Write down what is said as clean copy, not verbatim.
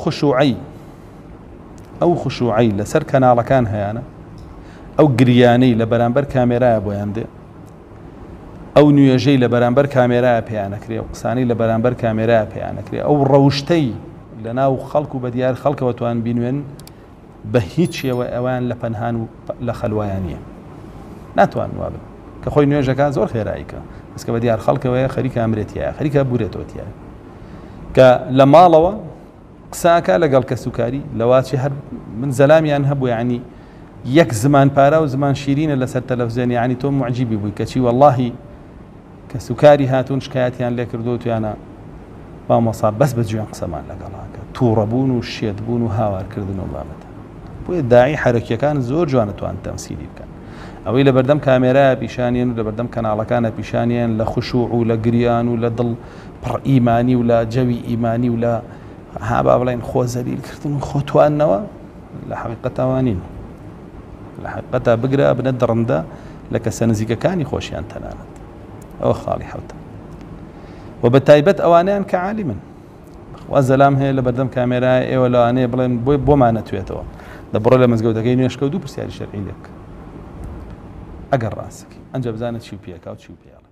خشوعي أو خشوعي لسر كنال كان هيانا أو قرياني لبرانبر كاميرا بوياندي أو نيوجي لبرانبر كاميرا بيانا كري أو قساني لبرانبر كاميرا بيانا كري أو روشتي لناو خلق بديار خلق وتوان بينوين بهيتش وأوان لبنهان لخلوانية ناتوان وابن كخوي نيوجا كان زور خيرايك بس كبديار خلق ويا خريكة أمريتيا خريكة بوريتوتيا كلمالوا قساكا لقال كسكاري لواتي هر من زلامي أنهب يعني يك زمان بارا وزمان شيرين لسر تلفزيون يعني توم معجبي بوي كشي والله كسكاري هاتون شكاياتيان لك ردوتو أنا ما مصاب بس بجيان قسمان لقالاك توربون وشيدبون وهاوار كردن وبابتا بوي الداعي حركيا كان زور جوانتو أن تمثيلي كان أو إلى بردم كاميرا بيشانيان ولا بردم كناڵەکانە بيشانيان لە خشوع ولا قريان ولا دڵ پڕ ئیمانی ولا جەوی ئیمانی ولا هابا بڵێن خۆ زەلیل کردن و خۆتوانەوە لە حەقیقەتەوانین لە حەقیقەتە بگرە بنە دڕندە لە کەسە نزیکەکانی خۆشیان تەنانەت ئەوە خاڵی حەوتە و بەتایبەت ئەوانەیان کە عالیمن وازەلام هەیە لە بەردەم کامێرای ئێوە لەوانەیە بڵێن بۆمان نەتوێتەوە دەبڕۆ لە مزگەوتەکەی نوێشکە و دوو پرسیاری شەرعی لێ بکە ئەگەر ڕاستەکەی ئەنجا بزانێت چی و پێکاو چی و پێڵێ